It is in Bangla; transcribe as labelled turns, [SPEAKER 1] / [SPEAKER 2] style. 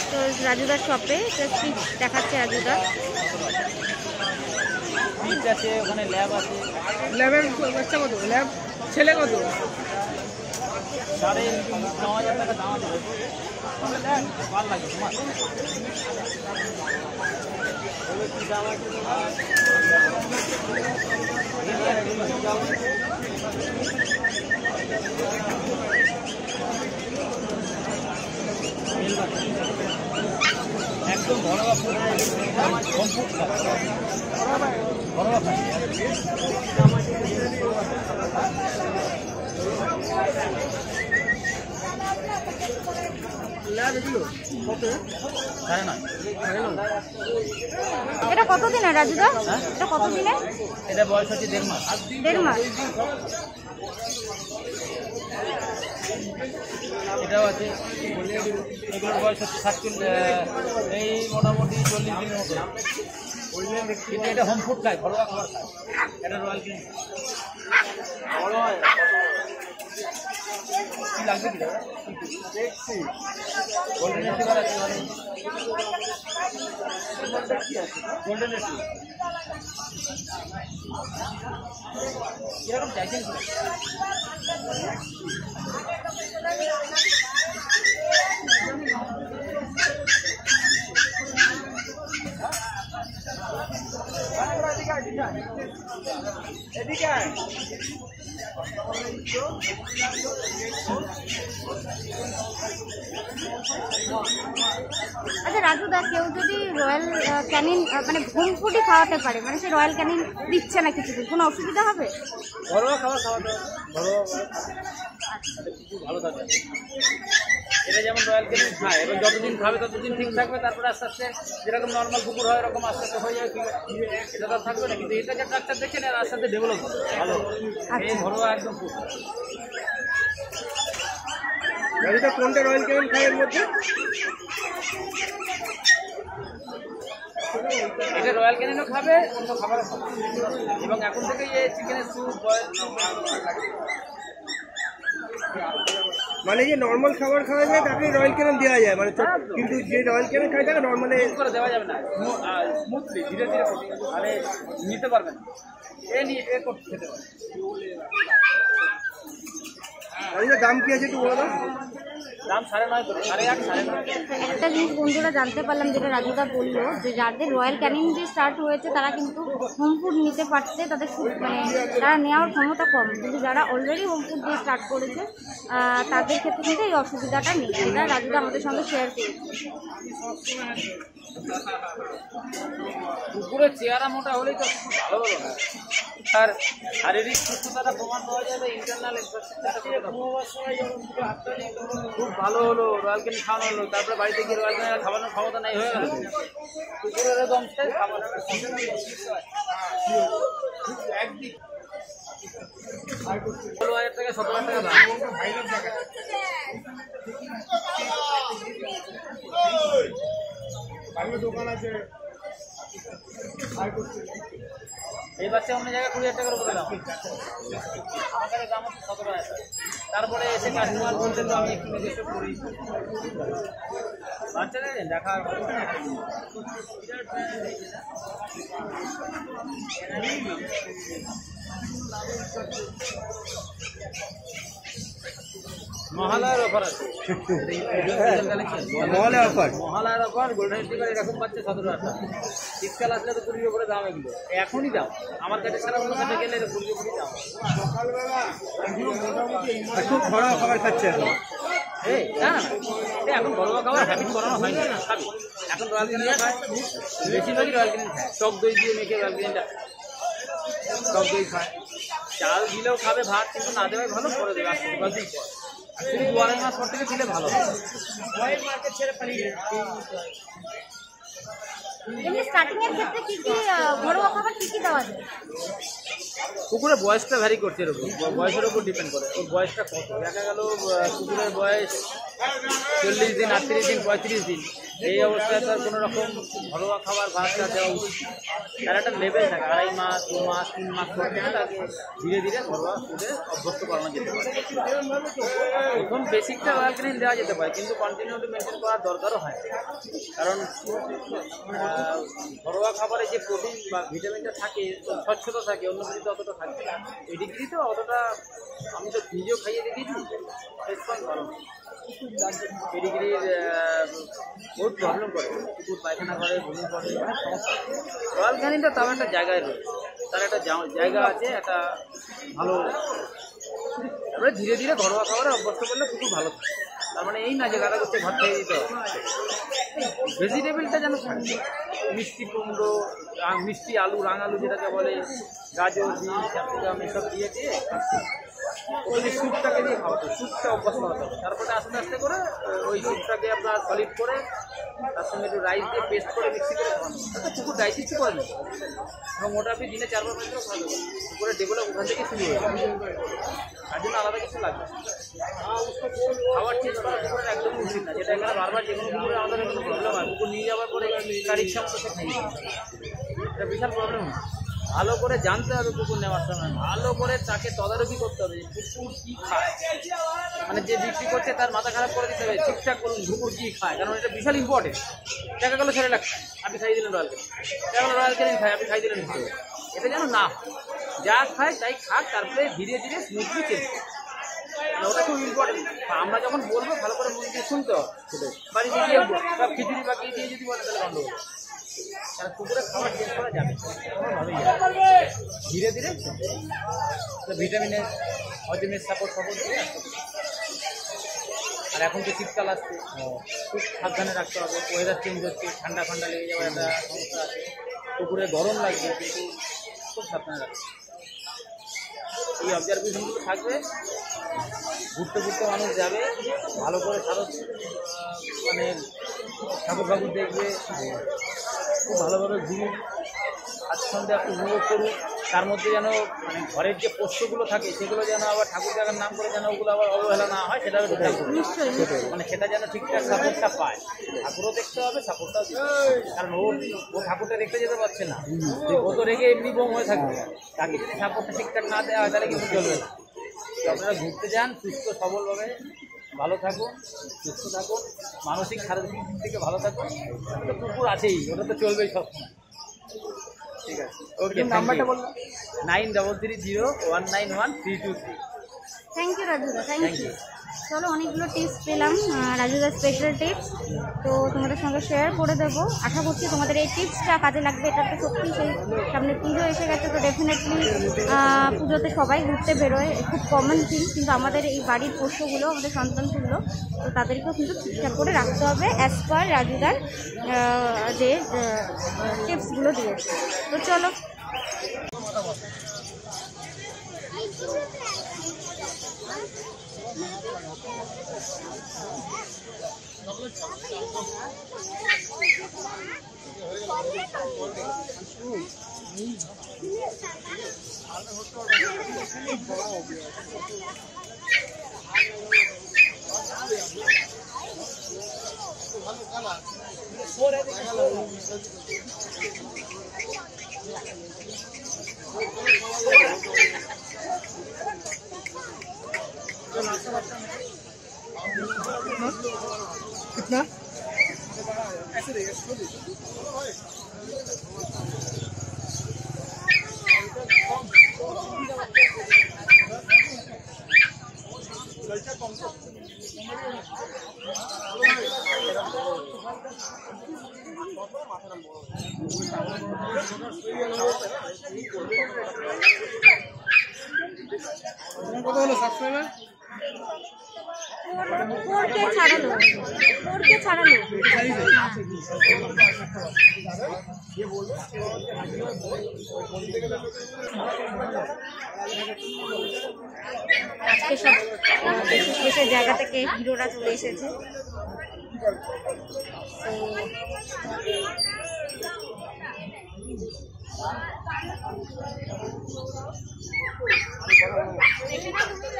[SPEAKER 1] তো রাজুদার শপে স্পিচ দেখাচ্ছে রাজুদা।
[SPEAKER 2] স্পিচ আছে, ওখানে ল্যাব আছে।
[SPEAKER 3] ল্যাবের বাচ্চা কত? ল্যাব ছেলে কত?
[SPEAKER 2] 9,500 টাকা দাম আছে। ভালো লাগে তোমার? কি দাম আছে তোমার? একদম ঘরোয়া ফুড, ঘরোয়া খাই।
[SPEAKER 1] এটা কতদিনের রাজুদা? এটা কতদিনে?
[SPEAKER 2] এটা বয়স হচ্ছে 1.5 মাস।
[SPEAKER 1] 1.5 মাস।
[SPEAKER 2] এটাও আছে, এগুলোর বয়স হচ্ছে 47, এই মোটামুটি 40 দিনের মতো। কিন্তু এটা হোম ফুড খায়, ঘরোয়া খাবার খায়। এটা রয়্যাল ক্যানিন। কি লাগবে কি দাদা? দেখছি গোল্ডেন রিট্রিভার আছে, গোল্ডেন রিট্রিভার কিরকম চাইছেন? এদিকে
[SPEAKER 1] আচ্ছা রাজুদা, কেউ যদি রয়্যাল ক্যানিন মানে হোম ফুডই খাওয়াতে পারে, মানে সে রয়্যাল ক্যানিন দিচ্ছে না কিছু, কোনো অসুবিধা হবে?
[SPEAKER 2] ঘরোয়া খাবার খাওয়াতে ঘরোয়া ভালো থাকে। এটা যেমন রয়্যাল ক্যানিন খায়, এবং যতদিন খাবে ততদিন ঠিক থাকবে, তারপরে আস্তে আস্তে যেরকম নর্মাল কুকুর হয় এরকম আস্তে আস্তে হয়ে যাবে, ঠিক আছে? এটা তো থাকবে না, কিন্তু এটা যে ডাক্তার দেখছেন এর আস্তে আস্তে ডেভেলপ হবে ভালো। এই ঘরোয়া একদম ফুড।
[SPEAKER 3] কোনটা রয়্যাল ক্যানিন খায় এর মধ্যে?
[SPEAKER 2] এটা রয়্যাল ক্যানিনও খাবে, অন্য খাবারও খাবে, এবং এখন থেকে এই চিকেনের স্যুপ, বয়েল স্যুপ,
[SPEAKER 3] মানে যে নর্মাল খাবার খাওয়া যায় তাকে রয়্যাল ক্যানিন দেওয়া যায়, মানে কিন্তু যে রয়্যাল ক্যানিন খায় তাকে নর্মালি
[SPEAKER 2] করে দেওয়া যাবে না। স্মুথলি ধীরে ধীরে তাহলে নিতে পারবেন, এ নিয়ে এ করতে খেতে পারবেন।
[SPEAKER 3] দাম কি আছে একটু বলো দাম?
[SPEAKER 2] দাম 9.5 করে, 8.5, 9.5।
[SPEAKER 1] একটা জিনিস বন্ধুরা জানতে পারলাম, যেটা রাজুদা বললো, যে যাদের রয়্যাল ক্যানিন দিয়ে স্টার্ট হয়েছে তারা কিন্তু হোম ফুড নিতে পারছে, তাদের মানে তারা নেওয়ার ক্ষমতা কম, কিন্তু যারা অলরেডি হোম ফুড দিয়ে স্টার্ট করেছে তাদের ক্ষেত্রে কিন্তু এই অসুবিধাটা নেই। এটা রাজুদা আমাদের সঙ্গে শেয়ার করেছে।
[SPEAKER 2] কুকুরের চেহারা মোটা হলেই তো ভালো হলো না, তার শারীরিক সুস্থতাটা প্রমাণ পাওয়া যাবে, ইন্টারনাল খুব ভালো হলো, রয়্যাল ক্যানিন খাওয়ানো হলো, তারপরে বাড়িতে গিয়ে রয়্যাল ক্যানিন খাওয়ানোর ক্ষমতা নাই হয়ে গেল। কুকুরের দম চাই খাবার 16,000 টাকা 17,000 টাকা দাম।
[SPEAKER 3] দোকান আছে
[SPEAKER 2] এই বাচ্চা অন্য জায়গায় 20,000 টাকার উপরে দাম, আমার কাছে দাম হচ্ছে 17,000 টাকা। তারপরে এসে কাস্টমার বলতে তো আমি একটু নিজস্ব করি, বাচ্চা নেই দেখার মহালয়ার অফার আছে। মহালয়ার অফার গোল্ডেন রিট্রিভার এরকম পাচ্ছে 17,000 টাকা। শীতকাল আসলে তো 20 করে দাম, এগুলো এখনই দাম। আমার কাছে সারা কোনো কাছে গেলে 20 করে দাম।
[SPEAKER 3] খুব ঘরোয়া খাবার খাচ্ছে
[SPEAKER 2] এই না না, এখন ঘরোয়া খাবার হ্যাবিট করানো হয়নি, খাবি এখন রয়্যাল ক্যানিন খায়, বেশিরভাগই রয়্যাল ক্যানিন খায়। টক দই দিয়ে মেখে রয়্যাল ক্যানিনটা টক দই খায়, চাল দিলেও খাবে ভাত, কিন্তু না দেওয়াই ভালো, করে দেবে আসতে 2 দিন পর। 2-2.5 মাস পর থেকে দিলে ভালো।
[SPEAKER 1] এমনি স্টার্টিং এর ক্ষেত্রে কি কি ঘরোয়া খাবার কি কি দেওয়া যায়?
[SPEAKER 2] কুকুরের বয়সটা ভ্যারি করছে, এর উপর বয়সের উপর ডিপেন্ড করে ওর বয়সটা কত। দেখা গেল কুকুরের বয়স 40 দিন, 38 দিন, 35 দিন, এই অবস্থায় তার কোনো রকম ঘরোয়া খাবার ভাতটা দেওয়া উচিত। তার একটা লেভেল থাকে, 2.5 মাস, 2 মাস, 3 মাস করতে তাকে ধীরে ধীরে ঘরোয়া ফুডে অভ্যস্ত করানো যেতে পারে। প্রথম বেসিকটা রয়্যাল ক্যানিন দেওয়া যেতে পারে, কিন্তু কন্টিনিউটি মেনটেন করার দরকারও হয়, কারণ ঘরোয়া খাবারে যে প্রোটিন বা ভিটামিনটা থাকে, স্বচ্ছতা থাকে, অন্য কিছুতে অতটা থাকে না। পেডিগ্রি তো অতটা, আমি তো নিজেও খাইয়ে দেখেছি, রেসপন্স ভালো না। পেডিগ্রির বহুত প্রবলেম করে, কুকুর পায়খানা করে, বমি করে, অনেক সমস্যা। রয়্যাল ক্যানিনটা তাও একটা জায়গায় রয়েছে, তার একটা জায়গা আছে, একটা ভালো। তারপরে ধীরে ধীরে ঘরোয়া খাবারে অভ্যস্ত করলে কুকুর ভালো থাকে। তার মানে এই না যে গাদা করতে ঘর খেয়ে দিতে হবে। ভেজিটেবলটা যেন থাকে, মিষ্টি কুমড়ো, মিষ্টি আলু, রাঙালু যেটাকে বলে, গাজর, বিন, ক্যাপসিকাম এসব দিয়ে ওই স্যুপটাকে দিয়ে খাওয়াতে, স্যুপটা অভ্যস্ত হতে হবে। তারপরে আস্তে আস্তে করে ওই স্যুপটাকে আপনার সলিড করে তার সঙ্গে একটু রাইস দিয়ে পেস্ট করে মিক্সি করে খাওয়ানো, তাতে কুকুর ডাইজেস্ট করে নেবে এবং ওটা আপনি দিনে 4 বার 5 বার খাওয়া দেবেন। কুকুরের ডেভেলপ ওখান থেকে শুরু হয়ে যাবে, তার জন্য আলাদা কিছু লাগবে। খাবার চেঞ্জ করা কুকুরের একদমই উচিত না, যেটা এখানে বারবার যে কোনো কুকুরের আমাদের কোনো প্রবলেম হয়, কুকুর নিয়ে যাওয়ার পরে তার ইচ্ছা মতো সে খাইয়ে এটা বিশাল প্রবলেম হয়। ভালো করে জানতে হবে কুকুর নেওয়ার সময়, ভালো করে তাকে তদারকি করতে হবে কুকুর কী খায়। মানে যে বিক্রি করছে তার মাথা খারাপ করে দিতে হবে, ঠিকঠাক করুন কুকুর কী খায়, কারণ এটা বিশাল ইম্পর্টেন্ট। দেখা গেলো ছেলেটা খায়, আপনি খাইয়ে দিলেন রয়্যাল ক্যানিন, দেখা গেলো রয়্যাল ক্যানিন খায়, আপনি খাইয়ে দিলেন হিসেবে। এটা যেন না হয়, যা খায় তাই খাক, তারপরে ধীরে ধীরে স্মুথলি চেঞ্জ করে। ওটা খুব ইম্পর্টেন্ট। আমরা যখন বলবো ভালো করে মন দিয়ে শুনতে হবে। বাড়িতে গিয়ে সব খিচুড়ি বাকিয়ে দিয়ে যদি বলে তাহলে গন্ডগোল। কারণ কুকুরের খাবার চেঞ্জ করা যাবে, ভালোই যাবে, ধীরে ধীরে ভিটামিনের হজমের সাপোর্ট দিয়ে। আর এখন তো শীতকাল আসছে, খুব সাবধানে রাখতে হবে। ওয়েদার চেঞ্জ হচ্ছে, ঠান্ডা ঠান্ডা লেগে যাওয়ার একটা সমস্যা আছে, কুকুরের গরম লাগবে, কিন্তু খুব সাবধানে রাখতে হবে। এই অবজারভেশনগুলো থাকবে। ঘুরতে ঘুরতে মানুষ যাবে, ভালো করে মানে ঠাকুর ঠাকুর দেখবে, খুব ভালোভাবে ঘুরুন, স্বাচ্ছন্দ্যে একটু উপভোগ করুন। তার মধ্যে যেন মানে ঘরের যে পোষ্যগুলো থাকে সেগুলো যেন আবার ঠাকুর জায়গার নাম করে যেন ওগুলো আবার অবহেলা না হয়, সেটা মানে সেটা যেন ঠিকঠাক সাপোর্টটা পায়। ঠাকুরও দেখতে হবে, সাপোর্টটাও দিতে হবে। কারণ ও ঠাকুরটা দেখতে যেতে পারছে না, ও তো রেগে এমনি বোম হয়ে থাকবে। তাকে যদি সাপোর্টটা ঠিকঠাক না দেওয়া হয় তাহলে কিন্তু চলবে না। আপনারা ঘুরতে যান, সুস্থ সবলভাবে ভালো থাকুন, সুস্থ থাকুন, মানসিক শারীরিক দিক থেকে ভালো থাকুন। তো কুকুর আছেই, ওটা তো চলবেই সবসময়। ঠিক আছে, ওকে, নাম্বারটা বলুন। 9330191323।
[SPEAKER 1] থ্যাংক ইউ রাজুদা, থ্যাংক ইউ। চলো, অনেকগুলো টিপস পেলাম, রাজুদার স্পেশাল টিপস, তো তোমাদের সঙ্গে শেয়ার করে দেবো। আশা করছি তোমাদের এই টিপসটা কাজে লাগবে। এটা তো সত্যি, সেই সামনে পুজো এসে গেছে, তো ডেফিনেটলি পুজোতে সবাই ঘুরতে বেরোয়, খুব কমন থিং। কিন্তু আমাদের এই বাড়ির পোষ্যগুলো, আমাদের সন্তানগুলো, তো তাদেরকেও কিন্তু ঠিকঠাক করে রাখতে হবে অ্যাজ পার রাজুদার যে টিপসগুলো দিয়েছে। তো চলো।
[SPEAKER 3] कितना কত হলো সাবস্ক্রাইবার?
[SPEAKER 1] 4K ছাড়ালো, 4K ছাড়ালো। আজকে সব দেশের জায়গা থেকে হিরোরা চলে এসেছে। এখানে তুমি